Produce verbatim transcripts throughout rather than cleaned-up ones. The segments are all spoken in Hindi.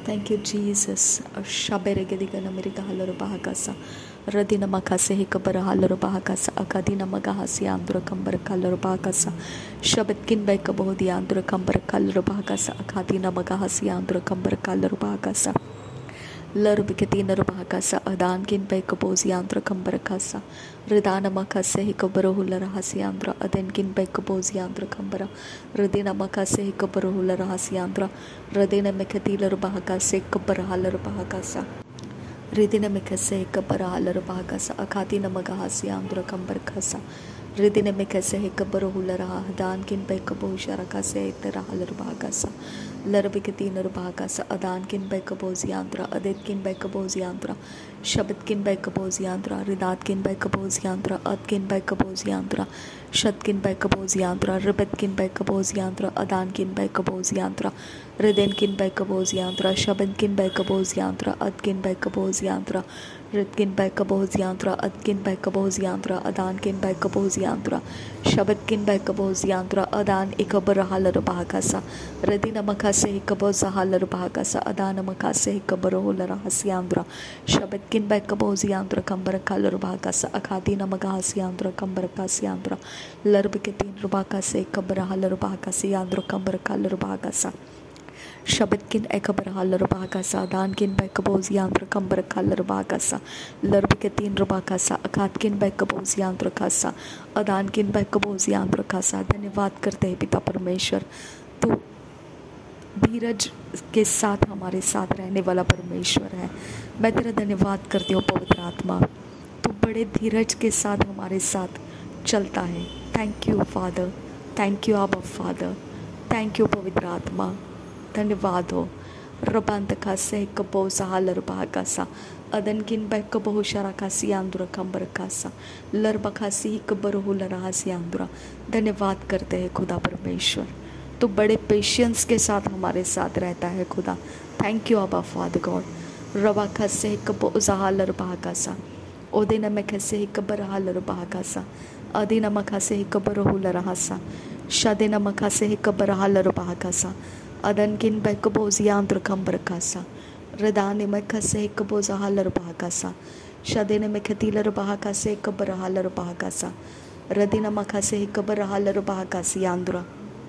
Thank you, Jesus. Shaberegediga namiriga haloro bahakasa. Radina makase hikabara haloro bahakasa. Akadina magahasi andro kambara kaloro bahakasa. Shabetkin beka bohdi andro kambara kaloro bahakasa. Akadina magahasi andro kambara kaloro bahakasa. Larbikati Narbahakasa, Adankin by Kaposiandra Kambarakasa, Ridana Makase Hikabaruhula Rahasiandra, Adenkin by Kaposiandra Kambara, Radina Makase Hikabaruhula Rahasiandra, Radina Mekatila Bahakase Kabarahala Bahakasa, Ridina Mikase Kabarahala Bahakasa, Akatina Magahasiandra Kambarakasa, Ridina Mikase Hikabaruhula Raha, Dankin by Kabosharakase, Terahala Bahakasa. Larabikati Narbahakasa, Adankin by Kaposiandra, Aditkin by Kaposiandra, Shabitkin by Kaposiandra, Ridatkin by Kaposiandra, Adkin by Kaposiandra, Shatkin by Kaposiandra, Ribetkin by Kaposiandra, Adankin by Kaposiandra, Ridenkin by Kaposiandra, Shabinkin by Kaposiandra, Adkin by Kaposiandra, Ritkin by Kaposiandra, Adkin by Kaposiandra, Adankin by Kaposiandra, Shabitkin by Kaposiandra, Adan Ikabarahala Bahakasa, Redina Makase Hikabozahala Bahakasa, Adana Makase Hikabarola Rahasiandra, Shabitkin by Kaposiandra, Kambarakala Bahakasa, Akadina Magahasiandra, Kambarakasiandra, Larbikatin Rubakase, Kabarahala Bahakasiandra, Kambarakala Bahakasa. Shabitkin Ekabarahala Bahakasa, Dankin by Kaposiandra, Kambarakala Bahakasa, Larbikatin Rubakasa, Akatkin by Kaposiandra Kasa, Adankin by Kaposiandra Kasa. धन्यवाद करते हैं पिता परमेश्वर, तू धीरज के साथ हमारे साथ रहने वाला परमेश्वर है। मैं तेरा धन्यवाद करती हूँ पवित्र आत्मा, तू बड़े धीरज के साथ हमारे साथ चलता है। Thank you father, thank you आबा फादर, थैंक यू पवित्र आत्मा, धन्यवाद हो। रबांत खासे कबो सहालर भागासा, अदनकिन बै कबो शराकासी आंदुरा कंबर कासा, लर बखासी कबर हो लरासी आंदुरा। धन्यवाद करते हैं खुदा परमेश्वर, तो बड़े पेशेंस के साथ हमारे साथ रहता है खुदा। थैंक यू आबा फादर गॉड। रबा खासे कबो सहालर भागासा, ओदिन में खासे कबर हालर भागासा, अदिन में खासे कबर हो लरासा, शादिन में खासे कबर हालर भागासा, अदनकिन बै कबो जियांद्र कंबर कासा, रदाने में खसे कबोजा हालर bahakasa, शदेने में खतीलर bahakase कबर हालर bahakasa, रदिना मखसे कबर हालर bahakasi आंद्रा,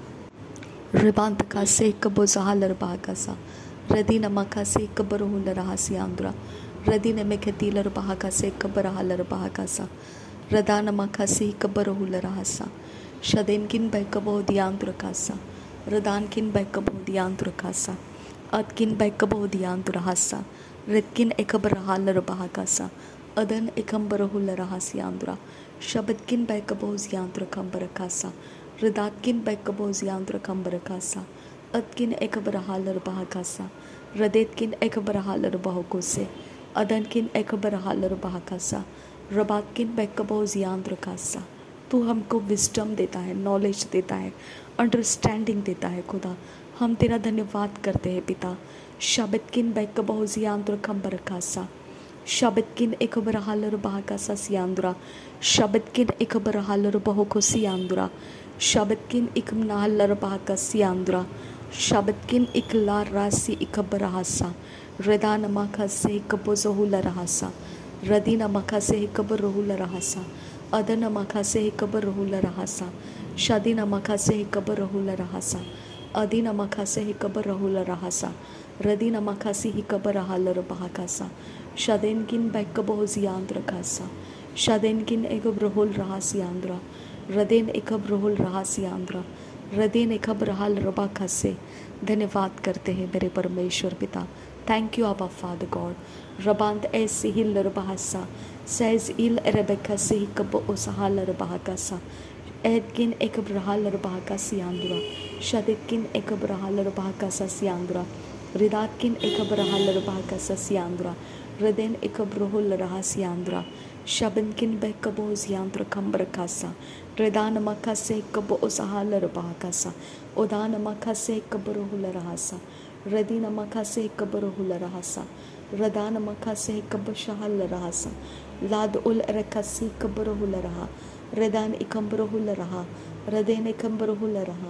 रिबांत खसे कबोजा हालर bahakasa, रदिना मखसे कबर हुलर हासी आंद्रा, रदिने में खतीलर bahakase कबर हालर bahakasa, रदाना मखसे कबर हुलर हासा, शदेनकिन बै कबो दियांद्र कासा, रदानकिन बै कबो दियांद्र Kasa, Adkin by Kabodiantra Hassa, Redkin Ekabarahal Bahakasa, Adan Ekambarahula Rahasiandra, Shabitkin by Kabosiantra Kambarakasa, Redatkin by Kabosiantra Kambarakasa, Adkin Ekabarahal Bahakasa, Radetkin Ekabarahal Bahokose, Adankin Ekabarahal Bahakasa, Rabatkin by Kabosiantra Kasa. तू हमको विजडम देता है, नॉलेज देता है, अंडरस्टैंडिंग देता है खुदा। हम तेरा धन्यवाद करते हैं पिता। शाबितकिन बैक बहुजियांद्र खंबर कासा, शाबितकिन एक बरहालर बहाकासा सियांद्रा, शाबितकिन एक बरहालर बहुको सियांद्रा, शाबितकिन एक नाहलर बहाका सियांद्रा, शाबितकिन एक लार रासी एक बरहासा, रदा नमाका से एक बोजहुल रहासा, रदी नमाका से एक बरहुल रहासा, अदन नमाका से एक बरहुल रहासा, शादी नमाका से एक बरहुल रहासा, अदी नमका से ही कबर रहुल रहासा, रदी नमका से ही कबर हालर बहाकासा, शादेन किन बैक बहुजियांद्र कासा, शादेन किन एक ब्रहुल रहासियांद्रा, रदेन एक ब्रहुल रहासियांद्रा, रदेन एक ब्रहाल रबा खासे। धन्यवाद करते हैं मेरे परमेश्वर पिता। थैंक यू आबा फादर गॉड। रबांत ऐसे ही लर बहासा, सहज इल रेबेका से ही कब उसहालर बहाकासा, Edkin ekabrahalar bahakasi andura, Shadetkin ekabrahalar bahakasa siandura, Ridatkin ekabrahalar bahakasa siandura, Reden ekabrohul rahasiandra, Shabankin bekabos yandra kambrakasa, Redana makase kabo osahalar bahakasa, Odana makase kabrohul rahasa, Redina makase kabrohul rahasa, Radana makase kabashahal rahasa, Lad ul rekasi kabrohul raha, Redan ikambrohul raha, Reden ikambrohul raha,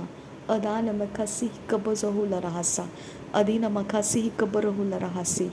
Adana makasi kabozahula rahasa. Adina makasi kabarahula rahasi.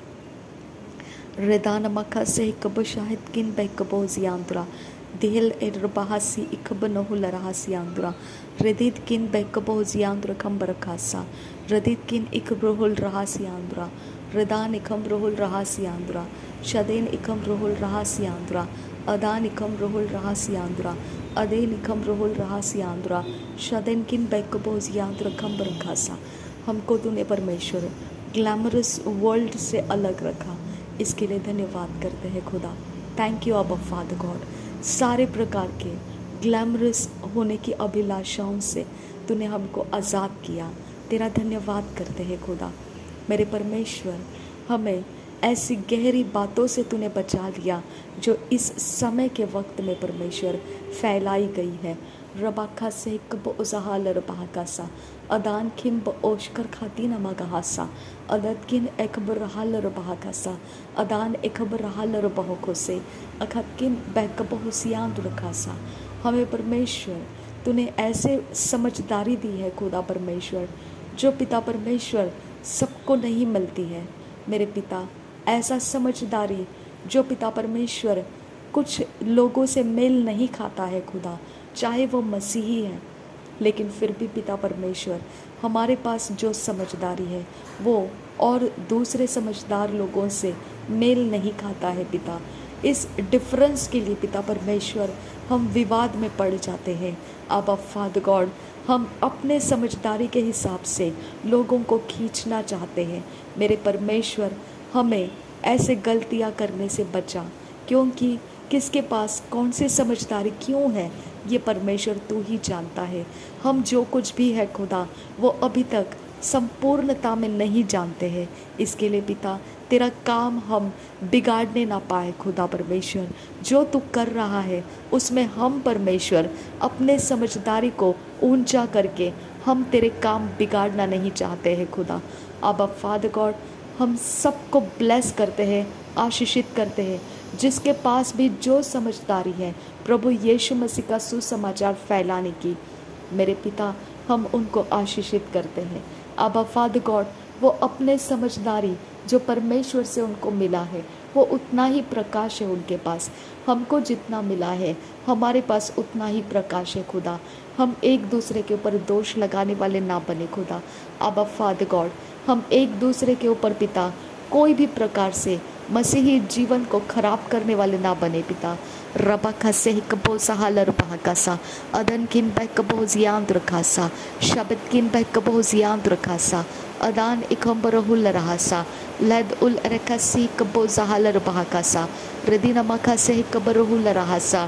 Redana makase kabashahit kin by kaboziandra. Dihil erbahasi ikabanahula rahasiandra. Redit kin by kaboziandra kambarakasa. Redit kin ikabrahul rahasiandra. Redan ikambrahul rahasiandra. Shadin ikambrahul rahasiandra. Adan ikambrahul rahasiandra. Adin ikambrahul rahasiandra. Shadin kin by kaboziandra kambarakasa. हमको तूने परमेश्वर ग्लैमरस वर्ल्ड से अलग रखा, इसके लिए धन्यवाद करते हैं खुदा। थैंक यू अबा फादर गॉड। सारे प्रकार के ग्लैमरस होने की अभिलाषाओं से तूने हमको आज़ाद किया, तेरा धन्यवाद करते हैं खुदा। मेरे परमेश्वर, हमें ऐसी गहरी बातों से तूने बचा लिया जो इस समय के वक्त में परमेश्वर फैलाई गई है। रबाखा से कब उजहाल रबाकासा अदान किन ब ओशकर खाती नमगहासा अदत किन एकबर रहल रबाकासा अदान एकबर रहल रबहोको से अखत किन बैकब हुसियान रखासा। हमें परमेश्वर तूने ऐसे समझदारी दी है खुदा परमेश्वर, जो पिता परमेश्वर सबको नहीं मिलती है। मेरे पिता, ऐसा समझदारी जो पिता परमेश्वर कुछ लोगों से मेल नहीं खाता है खुदा, चाहे वो मसीही है, लेकिन फिर भी पिता परमेश्वर हमारे पास जो समझदारी है वो और दूसरे समझदार लोगों से मेल नहीं खाता है पिता। इस डिफरेंस के लिए पिता परमेश्वर हम विवाद में पड़ जाते हैं। आबा फादर गॉड, हम अपने समझदारी के हिसाब से लोगों को खींचना चाहते हैं। मेरे परमेश्वर, हमें ऐसे गलतियां करने से बचा, क्योंकि किसके पास कौन सी समझदारी क्यों है ये परमेश्वर तू ही जानता है। हम जो कुछ भी है खुदा, वो अभी तक संपूर्णता में नहीं जानते हैं। इसके लिए पिता, तेरा काम हम बिगाड़ने ना पाए खुदा परमेश्वर। जो तू कर रहा है उसमें हम परमेश्वर अपने समझदारी को ऊंचा करके हम तेरे काम बिगाड़ना नहीं चाहते हैं खुदा। आबा फादर गॉड, हम सबको ब्लेस करते हैं, आशीषित करते हैं, जिसके पास भी जो समझदारी है प्रभु यीशु मसीह का सुसमाचार फैलाने की। मेरे पिता, हम उनको आशीषित करते हैं। आबा फादर गॉड, वो अपने समझदारी जो परमेश्वर से उनको मिला है वो उतना ही प्रकाश है उनके पास। हमको जितना मिला है हमारे पास उतना ही प्रकाश है खुदा। हम एक दूसरे के ऊपर दोष लगाने वाले ना बने खुदा। आबा फादर गॉड, हम एक दूसरे के ऊपर पिता कोई भी प्रकार से मसीही जीवन को खराब करने वाले ना बने पिता। रबा खसे कबो सहालर बहकासा अदन किन बह कबो जियांद रखासा शब्द किन बह कबो जियांद रखासा अदान इकम्बरहुल रहासा लद उल रखसी कबो सहालर बहकासा रदीना मखसे कबरहुल रहासा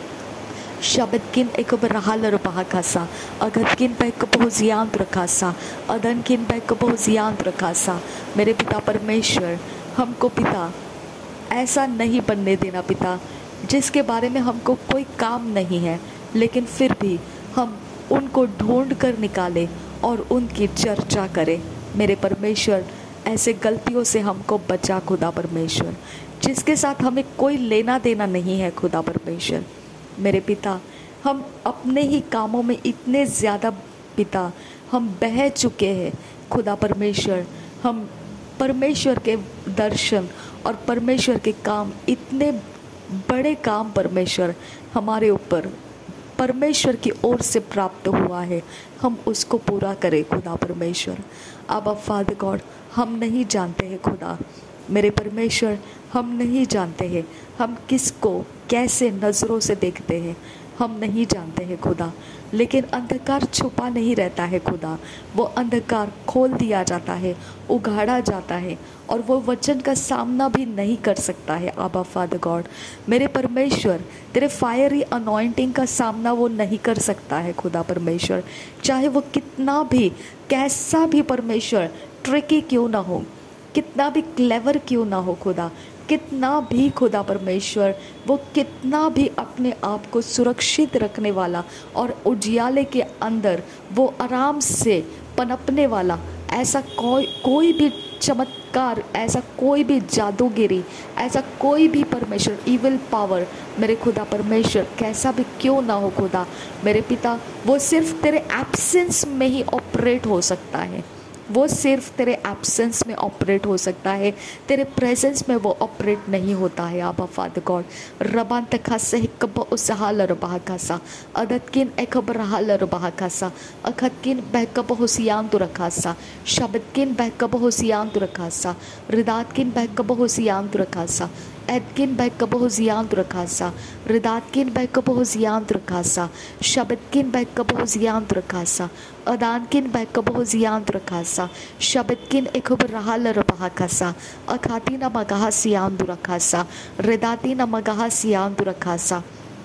शब्द किन एक बरहालर बहकासा अगत किन बह कबो जियांद रखासा अदन किन बह कबो जियांद रखासा। मेरे पिता परमेश्वर, हमको पिता ऐसा नहीं बनने देना पिता, जिसके बारे में हमको कोई काम नहीं है, लेकिन फिर भी हम उनको ढूंढ कर निकालें और उनकी चर्चा करें। मेरे परमेश्वर, ऐसे गलतियों से हमको बचा खुदा परमेश्वर, जिसके साथ हमें कोई लेना देना नहीं है खुदा परमेश्वर। मेरे पिता, हम अपने ही कामों में इतने ज़्यादा पिता हम बह चुके हैं खुदा परमेश्वर। हम परमेश्वर के दर्शन और परमेश्वर के काम, इतने बड़े काम परमेश्वर हमारे ऊपर परमेश्वर की ओर से प्राप्त हुआ है, हम उसको पूरा करें खुदा परमेश्वर। आबा फादर गॉड, हम नहीं जानते हैं खुदा मेरे परमेश्वर, हम नहीं जानते हैं हम किसको कैसे नज़रों से देखते हैं, हम नहीं जानते हैं खुदा। लेकिन अंधकार छुपा नहीं रहता है खुदा, वो अंधकार खोल दिया जाता है, उघाड़ा जाता है, और वो वचन का सामना भी नहीं कर सकता है। आबा फादर गॉड, मेरे परमेश्वर, तेरे फायरी अनॉइंटिंग का सामना वो नहीं कर सकता है खुदा परमेश्वर, चाहे वो कितना भी कैसा भी परमेश्वर ट्रिकी क्यों ना हो, कितना भी क्लेवर क्यों ना हो खुदा, कितना भी खुदा परमेश्वर वो कितना भी अपने आप को सुरक्षित रखने वाला और उजियाले के अंदर वो आराम से पनपने वाला ऐसा कोई कोई भी चमत्कार, ऐसा कोई भी जादूगिरी, ऐसा कोई भी परमेश्वर इविल पावर मेरे खुदा परमेश्वर कैसा भी क्यों ना हो खुदा मेरे पिता, वो सिर्फ तेरे एब्सेंस में ही ऑपरेट हो सकता है। वो सिर्फ तेरे एब्सेंस में ऑपरेट हो सकता है, तेरे प्रेजेंस में वो ऑपरेट नहीं होता है। आबा फादर गॉड, रबान तखा से कब उसहाल रबाह कासा, अदतकिन एकब रहाल रबाह कासा, अखतकिन बहकब होसियान तो रखासा, शबतकिन बहकब होसियान तो रखासा, रिदातकिन बहकब होसियान तो रखासा, एदकिन बहकब होसियान तो रखासा, रिदातकिन बहकब होसियान तो रखासा, शबतकिन बहकब होसियान तो रखासा, अदानकिन बहकब होसियान तो रखासा, शबतकिन एकब रहाल रबाह कासा, अखातिन मगाह सियान तो रखासा, रिदातिन मगाह सियान तो रखासा,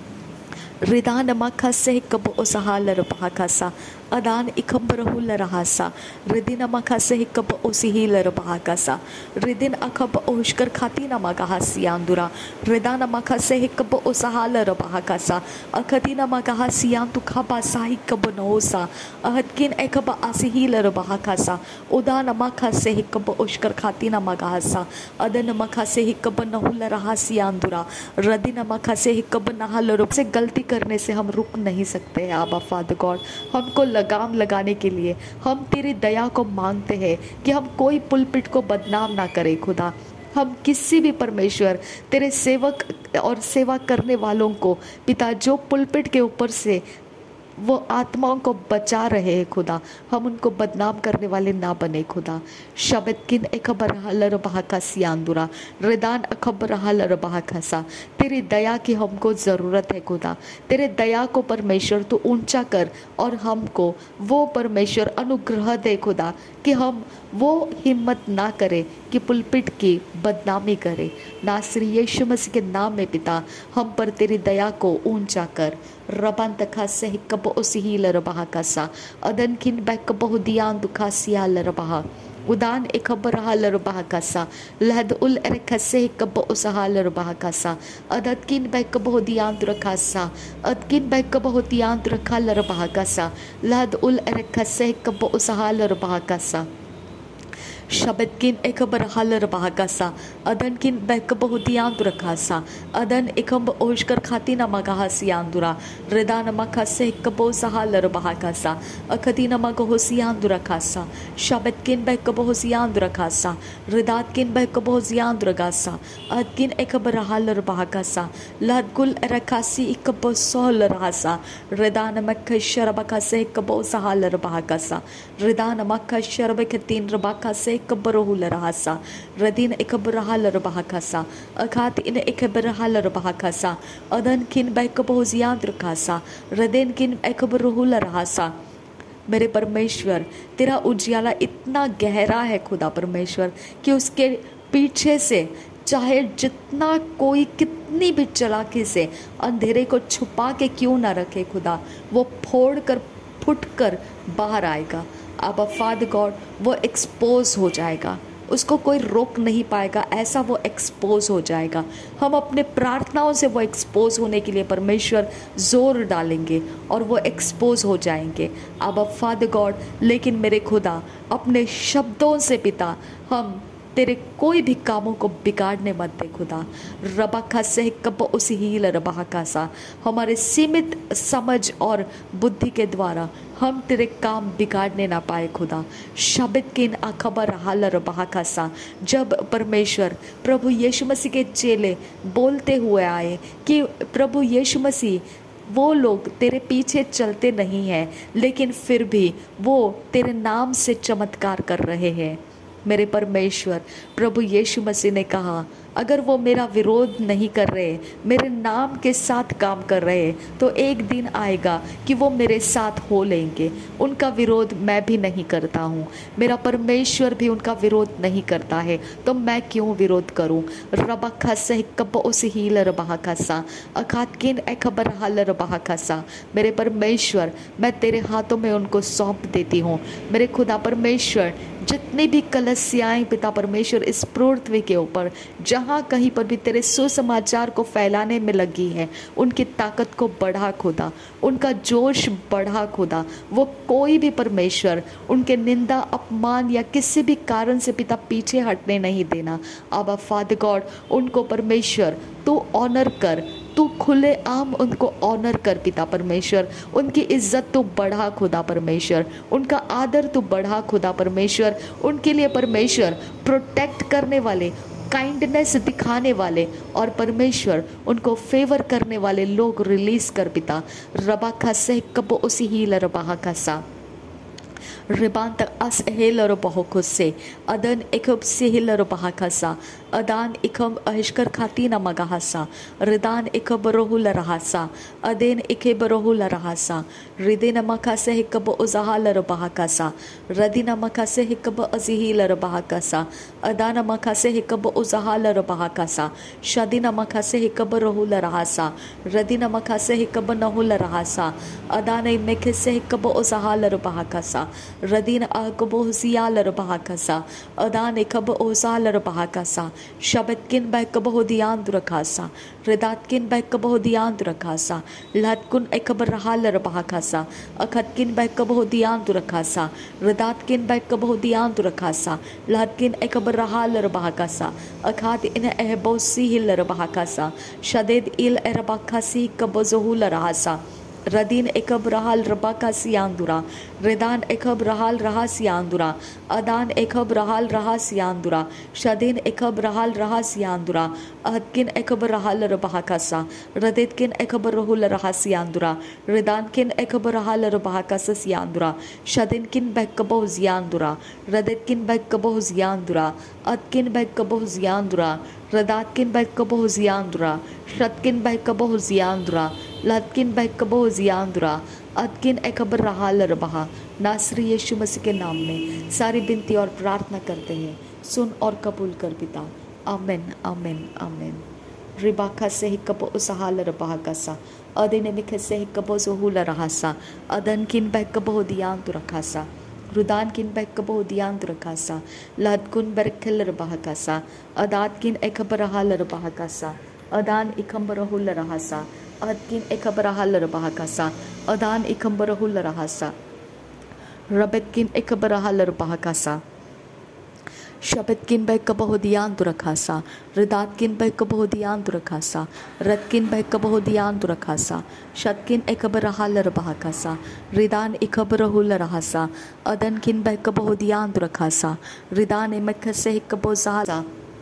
रिदान मखसे कब उसहाल रबाह कासा, अदान इखबरहुल रहासा, रिदिन मखसे कब उसिहिल रबाह कासा, रिदिन अखब ओशकर खाती नमगाह सियांदुरा, रिदान मखसे कब उसहाल रबाह कासा, अखती नमगाह सियान तु खबा साही कब नोसा, अहदकिन एकब आसिहिल रबाह कासा, उदान मखसे कब ओशकर खाती नमगाह सा, अदन मखसे कब नहुल रहा सियांदुरा, रदिन मखसे कब नहल रुक। से गलती करने से हम रुक नहीं सकते। आबा फादर गॉड, हमको लगाम लगाने के लिए हम तेरी दया को मांगते हैं कि हम कोई पुलपिट को बदनाम ना करें खुदा। हम किसी भी परमेश्वर तेरे सेवक और सेवा करने वालों को पिता जो पुलपिट के ऊपर से वो आत्माओं को बचा रहे हैं खुदा, हम उनको बदनाम करने वाले ना बने खुदा। शबतकिन एकबर हलर बहाका सियांदुरा, रिदान अखबर हलर बहाका सा, तेरी दया की हमको ज़रूरत है खुदा। तेरे दया को परमेश्वर तू ऊंचा कर और हमको वो परमेश्वर अनुग्रह दे खुदा कि हम वो हिम्मत ना करें कि पुलपिट की बदनामी करें। नासरी यीशु मसीह के नाम में पिता हम पर तेरी दया को ऊंचा कर। रबान तखा से कब उसिहिल रबाह कासा, अदन किन बैक बहुदियान दुखा सियाल रबाह, उदान एकबर हाल रबाह कासा, लहद उल एरखसे कब उसहाल रबाह कासा, अदत किन बैक बहुदियान दुरखासा, अदकिन बैक बहुदियान दुरखाल रबाह कासा, लहद उल एरखसे कब उसहाल रबाह कासा, शबतकिन एकबर हाल रबाह कासा, अदन किन बैक बहुदियान दुरखासा, अदन एकब ओशकर खाती नमगाह सियांदुरा, रिदान मखसे कबो सहाल रबाह कासा, अखती नमग होसियान दुरखासा, शबतकिन बैक बहुसियान दुरखासा, रिदात किन बैक बहुसियान दुरगासा, अदकिन एकबर हाल रबाह कासा, लहदगुल रखासी इकब सोहल रहासा, रिदान मख शरबका से कबो सहाल रबाह कासा, रिदान मख शरब खतीन रबाका से कब्बरहुल रहासा, रदीन एकबरहाल रबाह कासा, अखात इन एकबरहाल रबाह कासा, अदन किन बैकबोजियान रखासा, रदेन किन एकबरहुल रहासा। मेरे परमेश्वर तेरा उजियाला इतना गहरा है खुदा परमेश्वर कि उसके पीछे से चाहे जितना कोई कितनी भी चालाकी से अंधेरे को छुपा के क्यों ना रखे खुदा, वो फोड़ कर फुट कर बाहर आएगा। अब फादर गॉड वो एक्सपोज हो जाएगा, उसको कोई रोक नहीं पाएगा, ऐसा वो एक्सपोज हो जाएगा। हम अपने प्रार्थनाओं से वो एक्सपोज होने के लिए परमेश्वर जोर डालेंगे और वो एक्सपोज हो जाएंगे। अब फादर गॉड, लेकिन मेरे खुदा अपने शब्दों से पिता हम तेरे कोई भी कामों को बिगाड़ने मत दे खुदा। रबाखा से कब उसी हील रबाह कासा, हमारे सीमित समझ और बुद्धि के द्वारा हम तेरे काम बिगाड़ने ना पाए खुदा। शब्द किन अखबर हाल रबाह कासा, जब परमेश्वर प्रभु यीशु मसीह के चेले बोलते हुए आए कि प्रभु यीशु मसीह वो लोग तेरे पीछे चलते नहीं हैं, लेकिन फिर भी वो तेरे नाम से चमत्कार कर रहे हैं। मेरे परमेश्वर प्रभु यीशु मसीह ने कहा, अगर वो मेरा विरोध नहीं कर रहे, मेरे नाम के साथ काम कर रहे, तो एक दिन आएगा कि वो मेरे साथ हो लेंगे। उनका विरोध मैं भी नहीं करता हूँ, मेरा परमेश्वर भी उनका विरोध नहीं करता है, तो मैं क्यों विरोध करूँ। रबा से कब उस हील रबा खसा, अखात किन खबर हाल रबा खसा। मेरे परमेश्वर मैं तेरे हाथों में उनको सौंप देती हूँ। मेरे खुदा परमेश्वर जितनी भी कलसियाएँ पिता परमेश्वर इस पृथ्वी के ऊपर जहाँ जहाँ कहीं पर भी तेरे सुसमाचार को फैलाने में लगी है, उनकी ताकत को बढ़ा खुदा, उनका जोश बढ़ा खुदा। वो कोई भी परमेश्वर उनके निंदा, अपमान या किसी भी कारण से पिता पीछे हटने नहीं देना। आबा फादर गॉड, उनको परमेश्वर तू ऑनर कर, तू खुले आम उनको ऑनर कर पिता परमेश्वर। उनकी इज्जत तू बढ़ा खुदा परमेश्वर, उनका आदर तू बढ़ा खुदा परमेश्वर। उनके लिए परमेश्वर प्रोटेक्ट करने वाले, काइंडनेस दिखाने वाले और परमेश्वर उनको फेवर करने वाले लोग रिलीज कर पिता। रबा खसे कब उसी ही लरबा खसा रिबान तक अस हेलर बहु से अदन इखब से हिलर बहासा अदान इखब अहिष्कर खाती न मगासा रिदान इखब रोहुल रहासा अदेन इखे बरोहुल रहासा रिदे न मखा से हिकब उजहालर बहाकासा रदी न मखा से हिकब अजिहिलर बहाकासा अदान मखा से हिकब उजहालर बहाकासा शदी न मखा से हिकब रोहुल रहासा रदी न मखा से हिकब नहुल रहासा अदान मेखे से हिकब उजहालर बहाकासा रदीन अकब हुसियालर बहाकासा अदान इखब ओसालर बहाकासा शबतकिन बैकब होदियान रखासा रिदातकिन बैकब होदियान रखासा लहतकुन इखब रहालर बहाकासा अखतकिन बैकब होदियान रखासा रिदातकिन बैकब होदियान रखासा लहतकिन इखब रहालर बहाकासा अखात इन एहबोसी हिलर बहाकासा शदेद इल एरबाकासी कब ज़हुल रहासा रदीन एकब रहाल रबाका सियांदुरा रिदान एकब रहाल रहा सियांदुरा अदान एकब रहाल रहा सियांदुरा शदीन एकब रहाल रहा सियांदुरा अहदकिन एकब रहाल रबाकासा रदेदकिन एकब रहुल रहा सियांदुरा रिदानकिन एकब रहाल रबाकासा सियांदुरा शदीनकिन बैकबो जियांदुरा रदेदकिन बैकबो जियांदुरा अदकिन बैकबो जियांदुरा रदातकिन बैकबो जियांदुरा शतकिन बैकबो जियांदुरा लदकिन बैकबो जियांदुरा अदकिन एकबर रहाल रबहा। नासरी यीशु मसीह के नाम में सारी विनती और प्रार्थना करते हैं, सुन और कबूल कर पिता। आमीन आमीन आमीन। रिबाका से ही कबो उसहाल रबहा कसा अदिन मिखे से ही कबो ज़हुल रहासा अदन किन बैकबो दियांत रखासा रुदान किन बैकबो दियांत रखासा लदकुन बरखल रबहा कसा अदात किन एकबर रहाल रबहा कसा अदान इकम्बरहुल रहासा अदकिन एकबरहाल रबहाकासा अदान इकम्बरहुल रहासा रबतकिन एकबरहाल रबहाकासा शबतकिन बैकबहुदियान दुरखासा रिदातकिन बैकबहुदियान दुरखासा रतकिन बैकबहुदियान दुरखासा शतकिन एकबरहाल रबहाकासा रिदान इकबरहुल रहासा अदनकिन बैकबहुदियान दुरखासा रिदान इमकसे इकबोजासा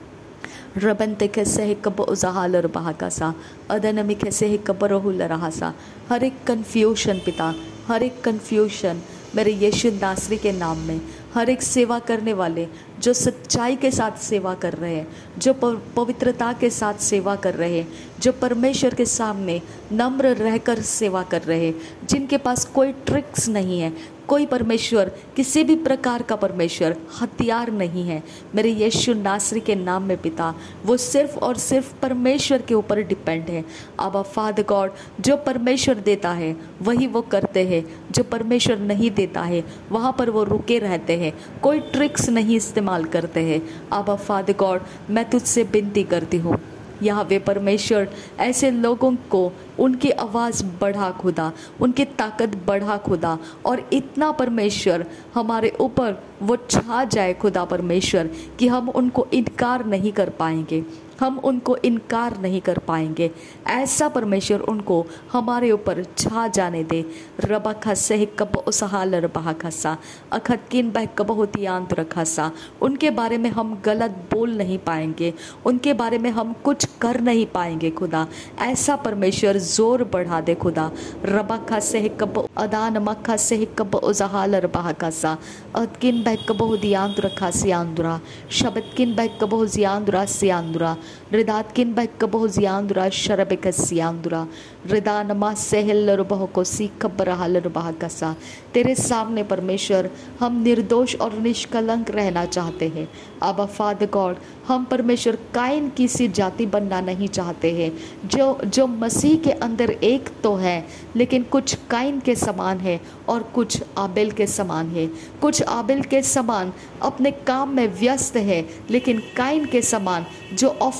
रबन ते कैसे है कब उजहालर बहाकासा अदन में कैसे है कब रहुल रहासा। हर एक कन्फ्यूशन पिता, हर एक कन्फ्यूशन मेरे यीशु नासरी के नाम में, हर एक सेवा करने वाले जो सच्चाई के साथ सेवा कर रहे हैं, जो पवित्रता के साथ सेवा कर रहे हैं, जो परमेश्वर के सामने नम्र रहकर सेवा कर रहे हैं, जिनके पास कोई ट्रिक्स नहीं है, कोई परमेश्वर किसी भी प्रकार का परमेश्वर हथियार नहीं है, मेरे यीशु नासरी के नाम में पिता, वो सिर्फ और सिर्फ परमेश्वर के ऊपर डिपेंड है। आबा फादर गॉड, जो परमेश्वर देता है वही वो करते हैं, जो परमेश्वर नहीं देता है वहाँ पर वो रुके रहते हैं, कोई ट्रिक्स नहीं इस्तेमाल करते हैं। आबा फादर गॉड, मैं तुझसे विनती करती हूँ, यहाँ वे परमेश्वर ऐसे लोगों को उनकी आवाज़ बढ़ा खुदा, उनकी ताकत बढ़ा खुदा, और इतना परमेश्वर हमारे ऊपर वो छा जाए खुदा परमेश्वर कि हम उनको इनकार नहीं कर पाएंगे, हम उनको इनकार नहीं कर पाएंगे। ऐसा परमेश्वर उनको हमारे ऊपर छा जाने दे। रबा खसे ही कब उसहाल रबा खसा अखतकिन बह कब होती आंत रखासा। उनके बारे में हम गलत बोल नहीं पाएंगे, उनके बारे में हम कुछ कर नहीं पाएंगे खुदा। ऐसा परमेश्वर जोर बढ़ा दे खुदा। रबा खसे ही कब अदान मखा से ही कब उजहाल रबा खसा अदकिन बह कब हो दियांत रखा सियांदुरा शबतकिन बह कब हो जियांदुरा सियांदुरा रिदातकिन बह कब हो जियांदुरा शरबिक सियांदुरा रिदानमा सहल रुबह को सीख बरहाल रुबह कसा। तेरे सामने परमेश्वर हम निर्दोष और निष्कलंक रहना चाहते हैं। आबा फादर गॉड, हम परमेश्वर काइन की सी जाति बनना नहीं चाहते हैं जो जो मसीह के अंदर एक तो है लेकिन कुछ काइन के समान है और कुछ आबेल के समान है। कुछ आबेल के समान अपने काम में व्यस्त है लेकिन काइन के समान जो ऑफ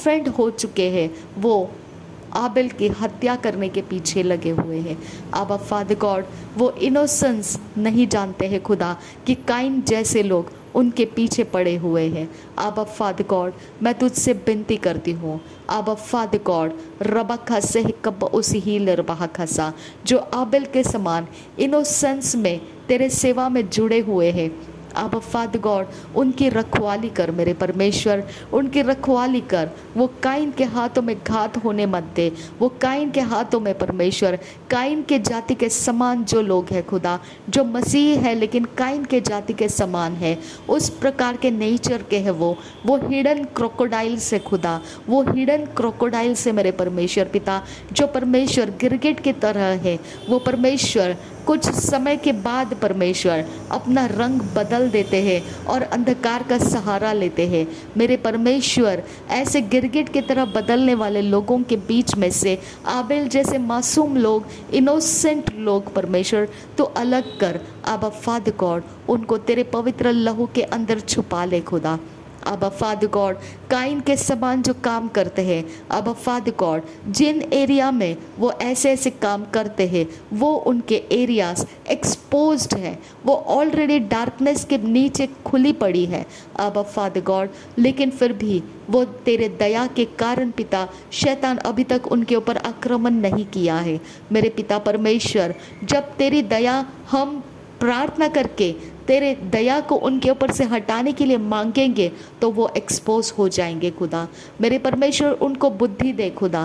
ऑफेंड हो चुके हैं वो आबेल की हत्या करने के पीछे लगे हुए हैं। आबा फादर गॉड, वो इनोसेंस नहीं जानते हैं खुदा कि काइन जैसे लोग उनके पीछे पड़े हुए हैं। आबा फादर गॉड, मैं तुझसे विनती करती हूँ, आबा फादर गॉड, रबा से कब उसी ही लरबा खसा, जो आबेल के समान इनोसेंस में तेरे सेवा में जुड़े हुए हैं, आबा फादर गॉड, उनकी रखवाली कर मेरे परमेश्वर, उनकी रखवाली कर। वो काइन के हाथों में घात होने मत दे, वो काइन के हाथों में परमेश्वर, काइन के जाति के समान जो लोग हैं खुदा, जो मसीह है लेकिन काइन के जाति के समान है, उस प्रकार के नेचर के हैं वो वो हिडन क्रोकोडाइल से खुदा, वो हिडन क्रोकोडाइल से मेरे परमेश्वर पिता, जो परमेश्वर गिरगिट की तरह है, वो परमेश्वर कुछ समय के बाद परमेश्वर अपना रंग बदल देते हैं और अंधकार का सहारा लेते हैं। मेरे परमेश्वर, ऐसे गिरगिट की तरह बदलने वाले लोगों के बीच में से आबेल जैसे मासूम लोग, इनोसेंट लोग परमेश्वर तो अलग कर। आबा फादर गॉड, उनको तेरे पवित्र लहू के अंदर छुपा ले खुदा। आबा फादर गॉड, काइन के समान जो काम करते हैं, आबा फादर गॉड, जिन एरिया में वो ऐसे ऐसे काम करते हैं वो उनके एरियाज एक्सपोज्ड हैं, वो ऑलरेडी डार्कनेस के नीचे खुली पड़ी है आबा फादर गॉड, लेकिन फिर भी वो तेरे दया के कारण पिता, शैतान अभी तक उनके ऊपर आक्रमण नहीं किया है। मेरे पिता परमेश्वर, जब तेरी दया हम प्रार्थना करके तेरे दया को उनके ऊपर से हटाने के लिए मांगेंगे तो वो एक्सपोज हो जाएंगे खुदा। मेरे परमेश्वर, उनको बुद्धि दे खुदा।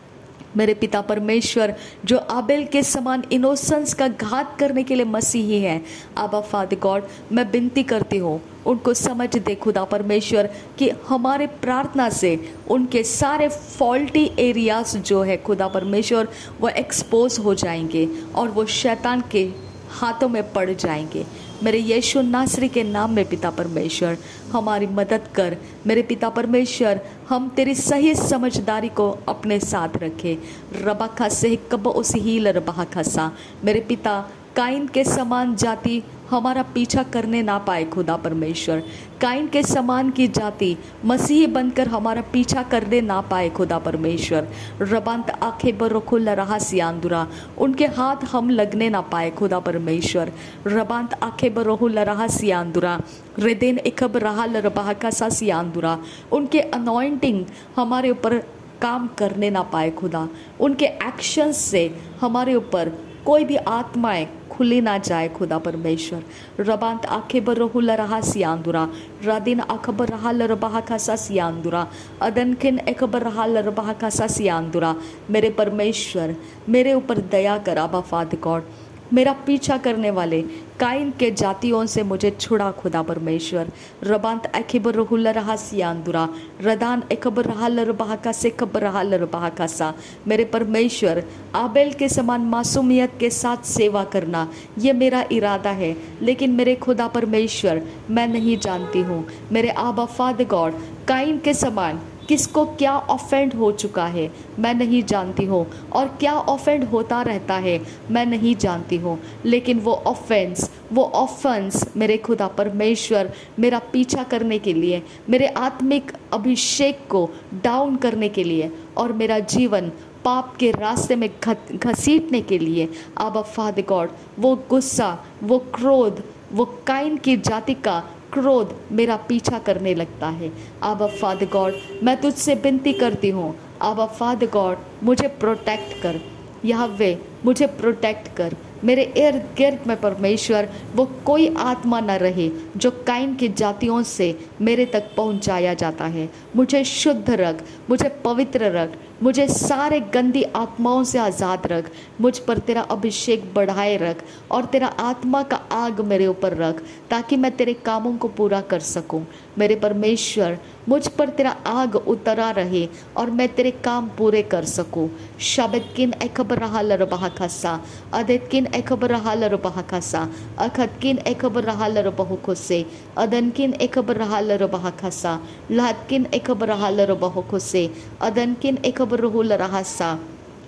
मेरे पिता परमेश्वर, जो आबेल के समान इनोसेंस का घात करने के लिए मसीही है, आबा फादर गॉड, मैं विनती करती हूँ उनको समझ दे खुदा परमेश्वर कि हमारे प्रार्थना से उनके सारे फॉल्टी एरियाज जो है खुदा परमेश्वर वो एक्सपोज हो जाएंगे और वो शैतान के हाथों में पड़ जाएंगे। मेरे यीशु नासरी के नाम में पिता परमेश्वर हमारी मदद कर। मेरे पिता परमेश्वर, हम तेरी सही समझदारी को अपने साथ रखें। रबा खासे कब उस ही रबा खासा, मेरे पिता, काइन के समान जाति हमारा पीछा करने ना पाए खुदा परमेश्वर, काइन के समान की जाति मसीही बनकर हमारा पीछा करने ना पाए खुदा परमेश्वर। रबांत आंखें बरोखुल रहा सियांदुरा, उनके हाथ हम लगने ना पाए खुदा परमेश्वर। रबांत आंखें बरोहुल रहा सियांदुरा, रेदेन एकब रहा लरबाह का सा सियांदुरा, उनके अनॉइंटिंग हमारे ऊपर काम करने ना पाए खुदा, उनके एक्शंस से हमारे ऊपर कोई भी आत्माएं खुली ना जाए खुदा परमेश्वर। रबांत आंखें बरोहुल रहा सियांदुरा, रादिन अखबर रहा लरबाह खासा सियांदुरा, अदनखिन एकबर रहा लरबाह खासा सियांदुरा। मेरे परमेश्वर, मेरे ऊपर दया कर आबा फादर गॉड, मेरा पीछा करने वाले काइन के जातियों से मुझे छुड़ा खुदा परमेश्वर। रबांत अखबर रहुल रहा सियांदुरा, रदान एकबर रहा लरबाह का से खबर रहा लरबाह का सा। मेरे परमेश्वर, आबेल के समान मासूमियत के साथ सेवा करना ये मेरा इरादा है, लेकिन मेरे खुदा परमेश्वर मैं नहीं जानती हूँ। मेरे आबा फादर गॉड, काइन के समान किसको क्या ऑफेंड हो चुका है मैं नहीं जानती हूँ, और क्या ऑफेंड होता रहता है मैं नहीं जानती हूँ, लेकिन वो ऑफेंस वो ऑफेंस मेरे खुदा परमेश्वर मेरा पीछा करने के लिए, मेरे आत्मिक अभिषेक को डाउन करने के लिए और मेरा जीवन पाप के रास्ते में घसीटने के लिए, आबा फादर गॉड, वो गुस्सा, वो क्रोध, वो काइन की जाति का क्रोध मेरा पीछा करने लगता है। आबा फादर गॉड, मैं तुझसे विनती करती हूँ, आबा फादर गॉड, मुझे प्रोटेक्ट कर, यहोवे मुझे प्रोटेक्ट कर। मेरे इर्द गिर्द में परमेश्वर वो कोई आत्मा न रहे जो काइन की जातियों से मेरे तक पहुंचाया जाता है। मुझे शुद्ध रख, मुझे पवित्र रख, मुझे सारे गंदी आत्माओं से आज़ाद रख, मुझ पर तेरा अभिषेक बढ़ाए रख और तेरा आत्मा का आग मेरे ऊपर रख, ताकि मैं तेरे कामों को पूरा कर सकूं। मेरे परमेश्वर, मुझ पर तेरा आग उतरा रहे और मैं तेरे काम पूरे कर सकूं। शबदकिन एकबर रहा लरबाह खासा, अदतकिन एकबर रहा लरबाह खासा, अखतकिन एकबर रहा लरबाह खुसे, अदनकिन एकबर रहा लरबाह खासा, लहतकिन एकबर रहा लरबाह खुसे, अदनकिन एकबर रहुल रहा सा।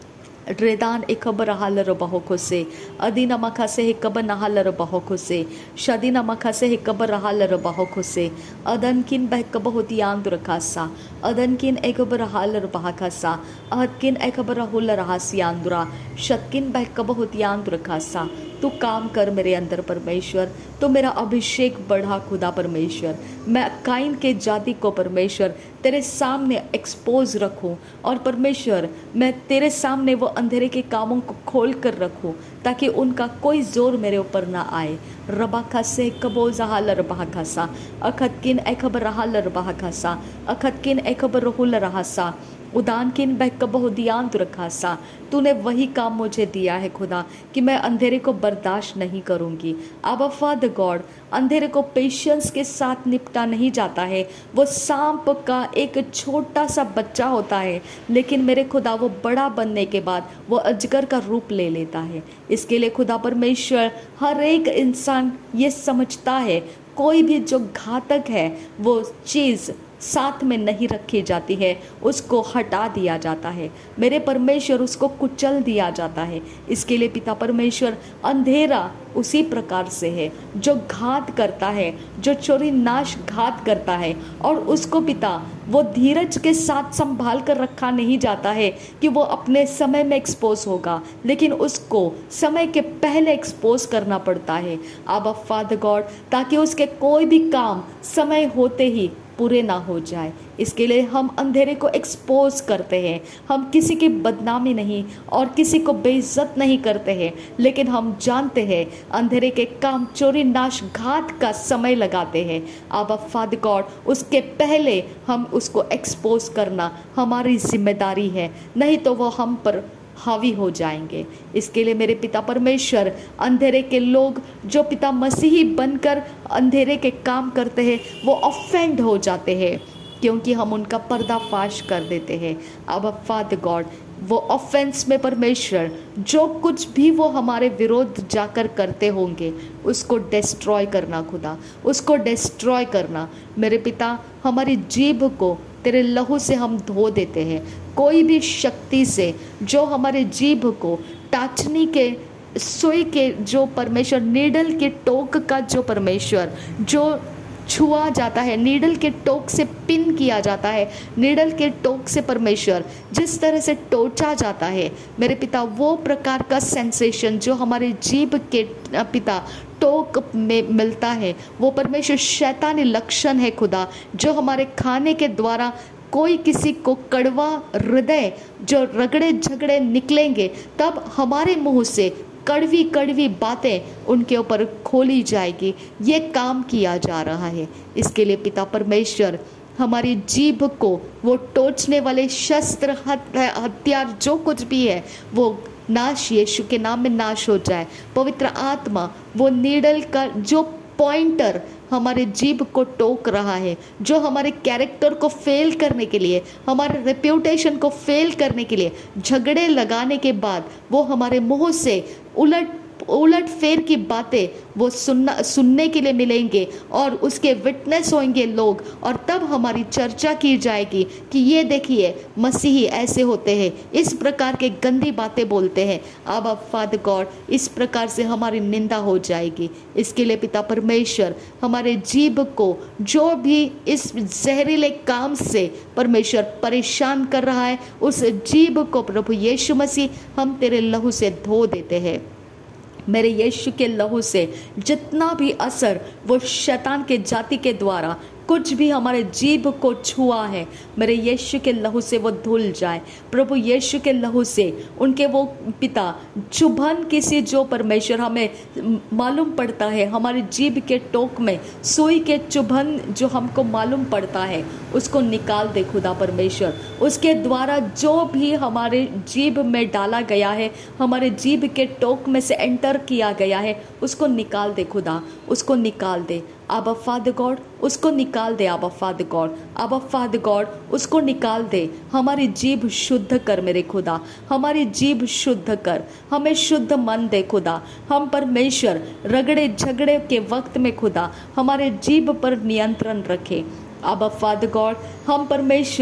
Redan ekabara halaro bahokose, Adina makase hekabana halaro bahokose, Shadina makase hekabara halaro bahokose, Adankin behkabahoti andrakasa, Adankin ekabara halaro bahakasa, Ahadkin ekabara hulla rahasi andra, Shatkin behkabahoti andrakasa. तू काम कर मेरे अंदर परमेश्वर, तो मेरा अभिषेक बढ़ा खुदा परमेश्वर। मैं काइन के जाति को परमेश्वर तेरे सामने एक्सपोज रखूं, और परमेश्वर मैं तेरे सामने वो अंधेरे के कामों को खोल कर रखूं ताकि उनका कोई जोर मेरे ऊपर ना आए। रबाखा से कबो जहालर बहाखासा, अखतकिन एकबर हालर बहाखासा, अखतकिन एकबर हुल रहासा, उदान किन बह कबो दियान तुरखासा। तूने वही काम मुझे दिया है खुदा कि मैं अंधेरे को बर्दाश्त नहीं करूंगी। आबा फादर गॉड, अंधेरे को पेशेंस के साथ निपटा नहीं जाता है। वो सांप का एक छोटा सा बच्चा होता है, लेकिन मेरे खुदा वो बड़ा बनने के बाद वो अजगर का रूप ले लेता है। इसके लिए खुदा परमेश्वर हर एक इंसान ये समझता है, कोई भी जो घातक है वो चीज़ साथ में नहीं रखी जाती है, उसको हटा दिया जाता है। मेरे परमेश्वर उसको कुचल दिया जाता है। इसके लिए पिता परमेश्वर अंधेरा उसी प्रकार से है जो घात करता है, जो चोरी नाश घात करता है, और उसको पिता वो धीरज के साथ संभाल कर रखा नहीं जाता है कि वो अपने समय में एक्सपोज होगा, लेकिन उसको समय के पहले एक्सपोज करना पड़ता है। आबा फादर गॉड, ताकि उसके कोई भी काम समय होते ही पूरे ना हो जाए। इसके लिए हम अंधेरे को एक्सपोज करते हैं। हम किसी की बदनामी नहीं और किसी को बेइज्जत नहीं करते हैं, लेकिन हम जानते हैं अंधेरे के काम चोरी नाश घात का समय लगाते हैं। आबा फादर गॉड, उसके पहले हम उसको एक्सपोज करना हमारी जिम्मेदारी है, नहीं तो वो हम पर हावी हो जाएंगे। इसके लिए मेरे पिता परमेश्वर अंधेरे के लोग जो पिता मसीही बनकर अंधेरे के काम करते हैं वो ऑफेंड हो जाते हैं, क्योंकि हम उनका पर्दाफाश कर देते हैं। अब फादर गॉड, वो ऑफेंस में परमेश्वर जो कुछ भी वो हमारे विरोध जाकर करते होंगे उसको डिस्ट्रॉय करना खुदा, उसको डिस्ट्रॉय करना। मेरे पिता, हमारी जीभ को तेरे लहू से हम धो देते हैं। कोई भी शक्ति से जो हमारे जीभ को टाचनी के सुई के जो परमेश्वर नीडल के टोक का जो परमेश्वर जो छुआ जाता है, नीडल के टोक से पिन किया जाता है, नीडल के टोक से परमेश्वर जिस तरह से टोचा जाता है मेरे पिता, वो प्रकार का सेंसेशन जो हमारे जीभ के पिता टोक में मिलता है वो परमेश्वर शैतानी लक्षण है खुदा, जो हमारे खाने के द्वारा कोई किसी को कड़वा हृदय जो रगड़े झगड़े निकलेंगे तब हमारे मुंह से कड़वी कड़वी बातें उनके ऊपर खोली जाएगी। ये काम किया जा रहा है। इसके लिए पिता परमेश्वर हमारी जीभ को वो टोचने वाले शस्त्र हथियार जो कुछ भी है वो नाश यीशु के नाम में नाश हो जाए। पवित्र आत्मा वो नीडल का जो पॉइंटर हमारे जीभ को टोक रहा है, जो हमारे कैरेक्टर को फेल करने के लिए, हमारे रेप्यूटेशन को फेल करने के लिए झगड़े लगाने के बाद वो हमारे मुंह से उलट उलट फेर की बातें वो सुनना सुनने के लिए मिलेंगे और उसके विटनेस होंगे लोग, और तब हमारी चर्चा की जाएगी कि ये देखिए मसीही ऐसे होते हैं, इस प्रकार के गंदी बातें बोलते हैं। आबा फादर गॉड, इस प्रकार से हमारी निंदा हो जाएगी। इसके लिए पिता परमेश्वर हमारे जीभ को जो भी इस जहरीले काम से परमेश्वर परेशान कर रहा है उस जीभ को प्रभु यीशु मसीह हम तेरे लहू से धो देते हैं। मेरे यीशु के लहू से जितना भी असर वो शैतान के जाति के द्वारा कुछ भी हमारे जीभ को छुआ है, मेरे यीशु के लहू से वो धुल जाए। प्रभु यीशु के लहू से उनके वो पिता चुभन किसी जो परमेश्वर हमें मालूम पड़ता है, हमारे जीभ के टोक में सुई के चुभन जो हमको मालूम पड़ता है उसको निकाल दे खुदा परमेश्वर। उसके द्वारा जो भी हमारे जीभ में डाला गया है, हमारे जीभ के टोक में से एंटर किया गया है, उसको निकाल दे खुदा, उसको निकाल दे। आबा फादर गॉड, उसको निकाल दे। आबा फादर गॉड, आबा फादर गॉड, उसको निकाल दे। हमारी जीभ शुद्ध कर मेरे खुदा, हमारी जीभ शुद्ध कर, हमें शुद्ध मन दे खुदा। हम परमेश्वर रगड़े झगड़े के वक्त में खुदा हमारे जीभ पर नियंत्रण रखे। आबा फादर गॉड, हम परमेश्वर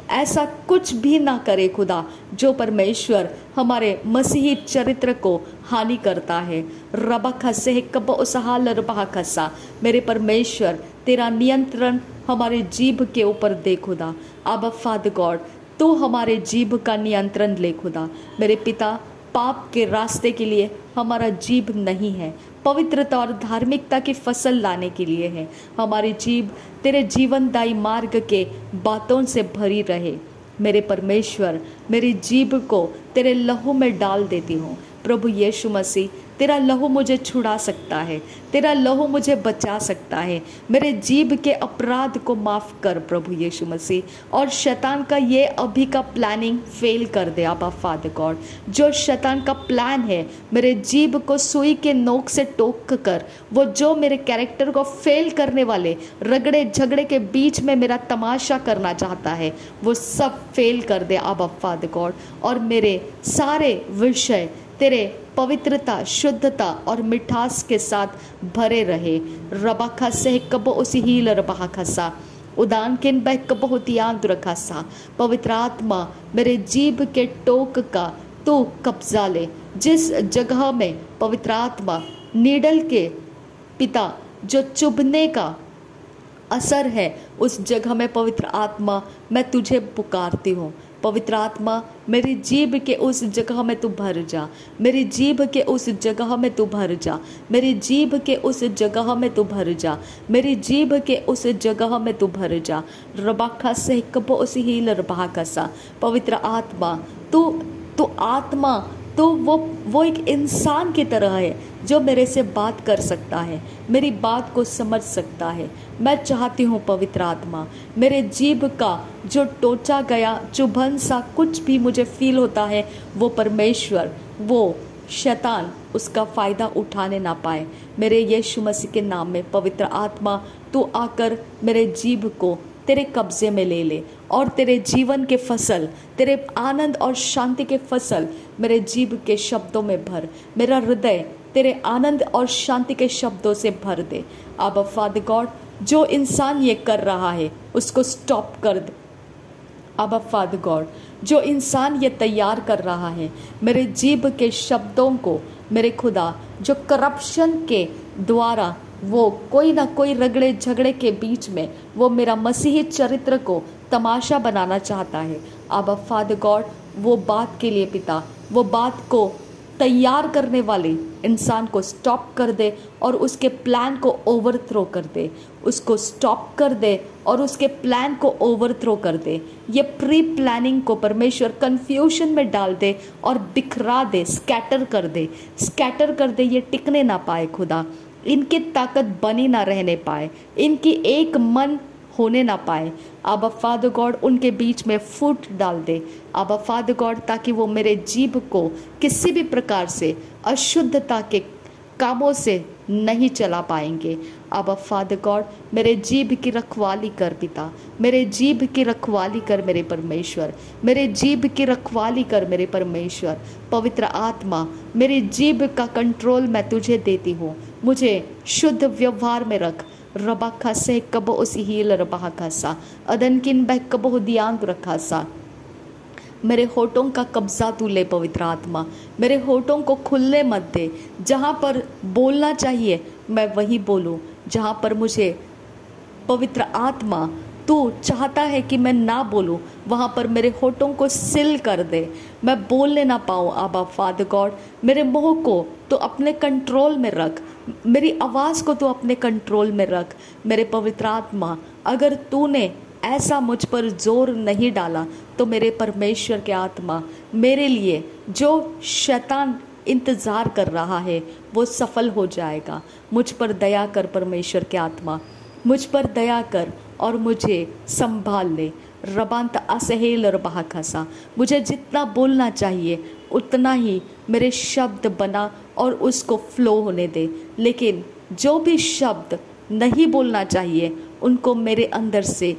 ऐसा कुछ भी ना करे खुदा जो परमेश्वर हमारे मसीही चरित्र को हानि करता है। रबा खसे कब उसहाल रबा खसा, मेरे परमेश्वर तेरा नियंत्रण हमारे जीभ के ऊपर दे खुदा। अब फादर गॉड तू हमारे जीभ का नियंत्रण ले खुदा। मेरे पिता, पाप के रास्ते के लिए हमारा जीभ नहीं है, पवित्रता और धार्मिकता की फसल लाने के लिए है। हमारी जीभ तेरे जीवनदायी मार्ग के बातों से भरी रहे। मेरे परमेश्वर, मेरी जीभ को तेरे लहू में डाल देती हूँ। प्रभु यीशु मसीह, तेरा लहू मुझे छुड़ा सकता है, तेरा लहू मुझे बचा सकता है। मेरे जीभ के अपराध को माफ़ कर प्रभु यीशु मसीह, और शैतान का ये अभी का प्लानिंग फेल कर दे आबा फादर गॉड। जो शैतान का प्लान है मेरे जीभ को सुई के नोक से टोक कर, वो जो मेरे कैरेक्टर को फेल करने वाले रगड़े झगड़े के बीच में मेरा तमाशा करना चाहता है, वो सब फेल कर दे आबा फादर गॉड। और मेरे सारे विषय तेरे पवित्रता, शुद्धता और मिठास के साथ भरे रहे। रबाखा से कबो उसी हील रबा खसा उदान किन बह कबो दियान रखा सा। पवित्र आत्मा, मेरे जीभ के टोक का तू कब्जा ले। जिस जगह में पवित्र आत्मा नीडल के पिता जो चुभने का असर है, उस जगह में पवित्र आत्मा मैं तुझे पुकारती हूँ। पवित्र आत्मा, मेरी जीभ के उस जगह में तू भर जा, मेरी जीभ के उस जगह में तू भर जा, मेरी जीभ के उस जगह में तू भर जा, मेरी जीभ के उस जगह में तू भर जा। रबाखा से कबो उसी हील रबाखा सा। पवित्र आत्मा, तू तू आत्मा तो वो वो एक इंसान की तरह है जो मेरे से बात कर सकता है, मेरी बात को समझ सकता है। मैं चाहती हूँ पवित्र आत्मा, मेरे जीभ का जो टोचा गया चुभन सा कुछ भी मुझे फील होता है, वो परमेश्वर, वो शैतान उसका फ़ायदा उठाने ना पाए। मेरे यीशु मसीह के नाम में पवित्र आत्मा, तू आकर मेरे जीभ को तेरे कब्जे में ले ले, और तेरे जीवन के फसल, तेरे आनंद और शांति के फसल मेरे जीभ के शब्दों में भर। मेरा हृदय तेरे आनंद और शांति के शब्दों से भर दे। अब फादर गॉड, जो इंसान ये कर रहा है उसको स्टॉप कर दे। अब फादर गॉड, जो इंसान ये तैयार कर रहा है मेरे जीभ के शब्दों को, मेरे खुदा, जो करप्शन के द्वारा वो कोई ना कोई रगड़े झगड़े के बीच में वो मेरा मसीही चरित्र को तमाशा बनाना चाहता है, अब फादर गॉड, वो बात के लिए पिता, वो बात को तैयार करने वाले इंसान को स्टॉप कर दे और उसके प्लान को ओवरथ्रो कर दे, उसको स्टॉप कर दे और उसके प्लान को ओवरथ्रो कर दे। ये प्री प्लानिंग को परमेश्वर कंफ्यूजन में डाल दे और बिखरा दे, स्कैटर कर दे, स्कैटर कर दे। ये टिकने ना पाए खुदा, इनकी ताकत बनी ना रहने पाए, इनकी एक मन होने ना पाए। अब फादर गॉड, उनके बीच में फूट डाल दे अब फादर गॉड, ताकि वो मेरे जीभ को किसी भी प्रकार से अशुद्धता के कामों से नहीं चला पाएंगे। अब फादर गॉड, मेरे जीभ की रखवाली कर पिता, मेरे जीभ की रखवाली कर मेरे परमेश्वर, मेरे जीभ की रखवाली कर मेरे परमेश्वर। पवित्र आत्मा, मेरी जीभ का कंट्रोल मैं तुझे देती हूँ, मुझे शुद्ध व्यवहार में रख। रबा खसे कबो उसी हील रबा खसा अदन किन बह कबो दियांग रखा सा। मेरे होठों का कब्जा तू ले पवित्र आत्मा, मेरे होठों को खुलने मत दे। जहाँ पर बोलना चाहिए मैं वही बोलूँ, जहाँ पर मुझे पवित्र आत्मा तू चाहता है कि मैं ना बोलूँ, वहाँ पर मेरे होठों को सिल कर दे, मैं बोलने ना पाऊँ। आबा फादर गॉड, मेरे मुँह को तो अपने कंट्रोल में रख, मेरी आवाज़ को तो अपने कंट्रोल में रख। मेरे पवित्र आत्मा, अगर तूने ऐसा मुझ पर जोर नहीं डाला तो मेरे परमेश्वर के आत्मा, मेरे लिए जो शैतान इंतज़ार कर रहा है वो सफल हो जाएगा। मुझ पर दया कर परमेश्वर के आत्मा, मुझ पर दया कर और मुझे संभाल ले। रबांत असहेल रबा खसा, मुझे जितना बोलना चाहिए उतना ही मेरे शब्द बना और उसको फ्लो होने दे, लेकिन जो भी शब्द नहीं बोलना चाहिए उनको मेरे अंदर से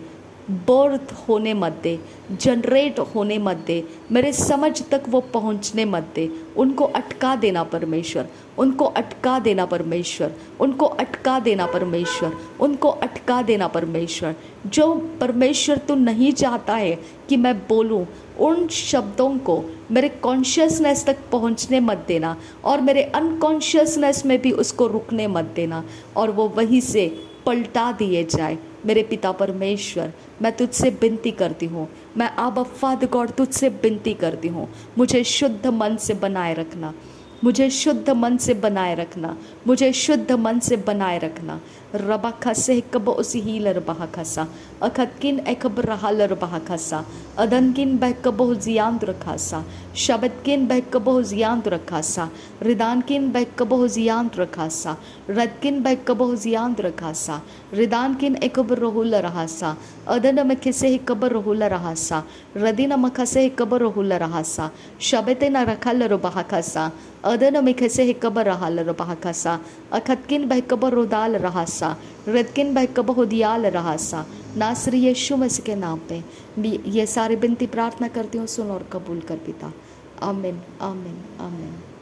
बर्थ होने मत दे, जनरेट होने मत दे, मेरे समझ तक वो पहुंचने मत दे। उनको अटका देना परमेश्वर, उनको अटका देना परमेश्वर, उनको अटका देना परमेश्वर, उनको अटका देना परमेश्वर। जो परमेश्वर तू नहीं चाहता है कि मैं बोलूं, उन शब्दों को मेरे कॉन्शियसनेस तक पहुंचने मत देना और मेरे अनकॉन्शियसनेस में भी उसको रुकने मत देना और वो वहीं से पलटा दिए जाए। मेरे पिता परमेश्वर, मैं तुझसे विनती करती हूँ, मैं आबा फादर गॉड तुझसे विनती करती हूँ, मुझे शुद्ध मन से बनाए रखना, मुझे शुद्ध मन से बनाए रखना, मुझे शुद्ध मन से बनाए रखना। रबा खसे कब उसी हीलर बहा खसा, अखतकिन एकब रहालर बहा खसा, अदनकिन बह कबो जियांद्र खासा, शबदकिन बह कबो जियांद्र खासा, रिदानकिन बह कबो जियांद्र खासा, रदकिन बह कबो जियांद्र खासा, रिदानकिन एकब रहुल रहासा, अदन में खिसे कब रहुल रहासा, रदिन मखसे कब रहुल रहासा, शबते न रखल बहा खसा, अदन में खसे कब रहाल बहा खसा, अखतकिन बह कब रोदाल रहासा, रदकिन बह कब होदियाल रहासा। नासरी यीशु मसीह के नाम पे ये सारे विनती प्रार्थना करती हूँ, सुन और कबूल कर पिता। आमीन, आमीन, आमीन।